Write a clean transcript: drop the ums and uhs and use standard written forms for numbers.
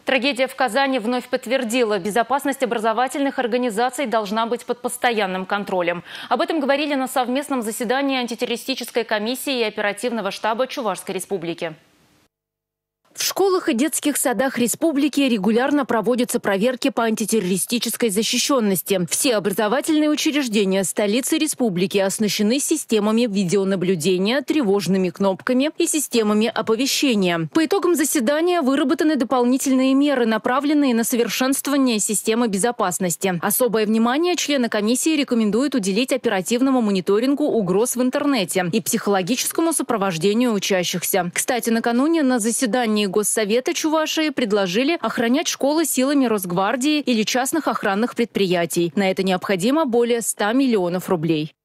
Трагедия в Казани вновь подтвердила, безопасность образовательных организаций должна быть под постоянным контролем. Об этом говорили на совместном заседании антитеррористической комиссии и оперативного штаба Чувашской республики. В школах и детских садах республики регулярно проводятся проверки по антитеррористической защищенности. Все образовательные учреждения столицы республики оснащены системами видеонаблюдения, тревожными кнопками и системами оповещения. По итогам заседания выработаны дополнительные меры, направленные на совершенствование системы безопасности. Особое внимание члены комиссии рекомендуют уделить оперативному мониторингу угроз в интернете и психологическому сопровождению учащихся. Кстати, накануне на заседании Госсовета Чувашии предложили охранять школы силами Росгвардии или частных охранных предприятий. На это необходимо более 100 миллионов рублей.